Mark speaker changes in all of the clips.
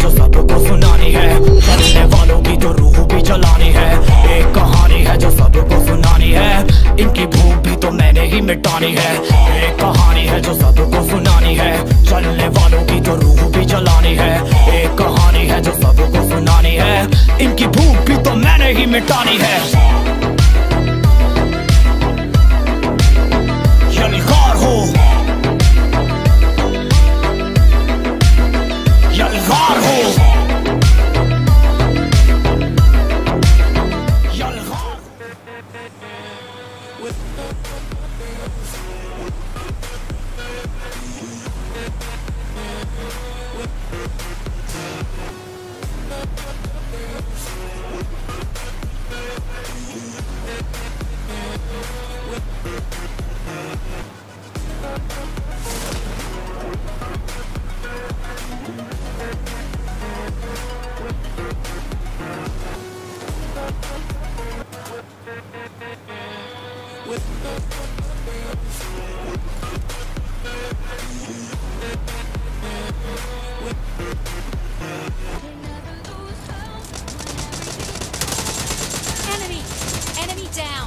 Speaker 1: जो सबको सुनानी है। चलने वालों की तो रूह भी जलानी है। एक कहानी है जो सबको सुनानी है। इनकी भूख भी तो मैंने ही मिटानी है। एक कहानी है जो सबको सुनानी है। चलने वालों की तो रूह भी जलानी है। एक कहानी है जो सबको सुनानी है। इनकी भूख भी तो मैंने ही मिटानी है। यलगार हो, यलगार हो, यलगार।
Speaker 2: Enemy down.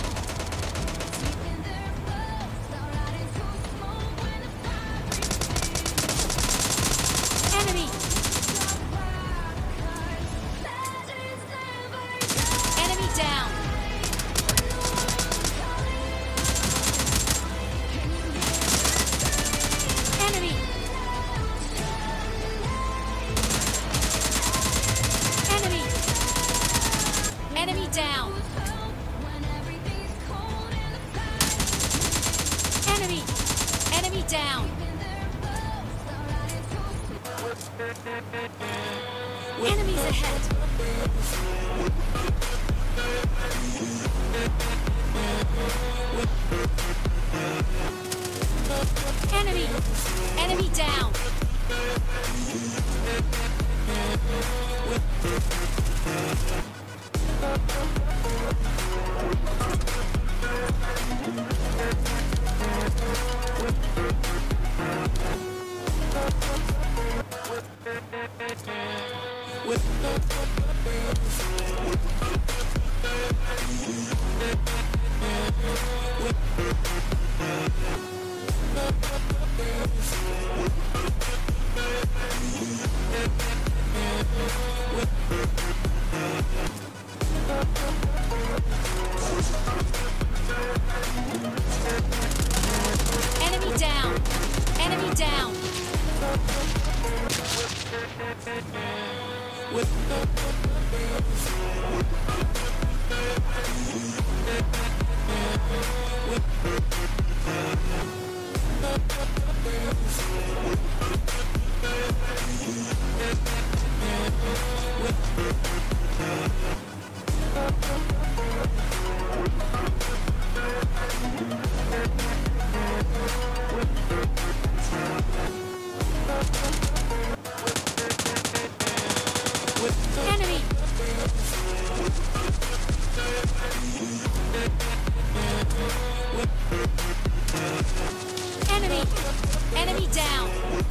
Speaker 2: Enemy. Enemy down. Enemy. Enemy. Enemy down. Enemy. Enemy down. Enemies ahead. Enemy. Enemy down. Enemy down. Enemy down. Enemy. Enemy. Enemy down.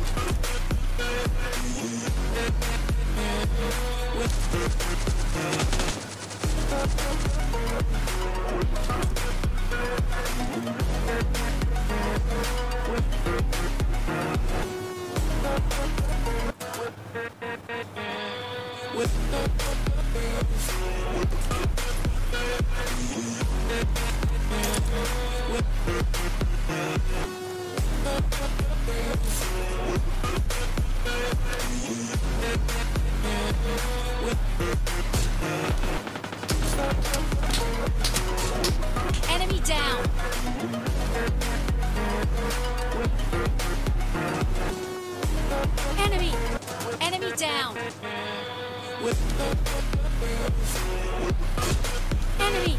Speaker 2: Enemy down. Enemy. Enemy down. Enemy.